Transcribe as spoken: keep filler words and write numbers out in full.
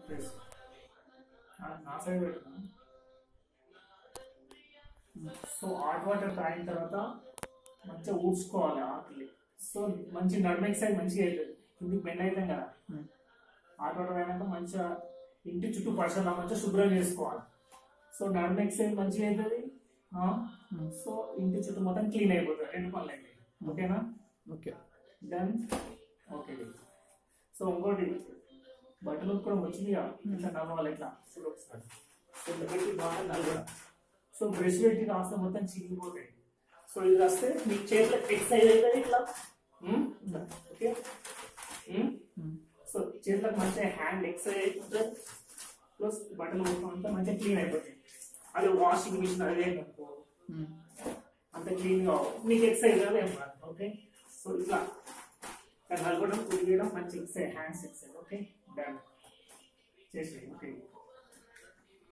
Place నా side పెట్టుకున్నాను. So hot water తాగిన తర్వాత మంచిగా ఊడ్చుకోవాలి ఆకులు. సో మంచి నడుము ఎక్సైజ్ మంచిగా అవుతుంది, ఇంటికి బెండ్ అవుతాం కదా. హాట్ వాటర్ అయినాక మంచిగా ఇంటి చుట్టూ పరిసరాలు మంచిగా శుభ్రం చేసుకోవాలి. సో నడుము ఎక్సైజ్ మంచిగా అవుతుంది. సో ఇంటి చుట్టూ మొత్తం క్లీన్ అయిపోతుంది, రెండు పనులు అయిపోయి. ఓకేనా? Okay done. ఓకే. సో ఇంకోటి బట్టలు కూడా వచ్చిందిగా, ఇట్లా నడవాలి ఇట్లా ఒకసారి ఇట్లా పెట్టి బాగా నలగడం. సో బ్రష్ పెట్టి రాస్తే మొత్తం చిరిగిపోతాయి. సో ఇది రాస్తే మీ చేతిలో ఎక్సైజ్ అవుతుంది ఇట్లా. ఓకే. సో చేతులకు మంచిగా హ్యాండ్ ఎక్సైజ్ అయిపోతుంది, ప్లస్ బట్టలు మొత్తం అంతా మంచిగా క్లీన్ అయిపోతాయి. అది వాషింగ్ మిషన్ అదే అనుకో అంత క్లీన్ గా మీకు ఎక్సైజ్ కాదు ఏం కాదు. ఓకే. సో ఇట్లా నలగడం కుడిగడం మంచి exercise, hands exercise. Okay. Done చేసి. ఓకే.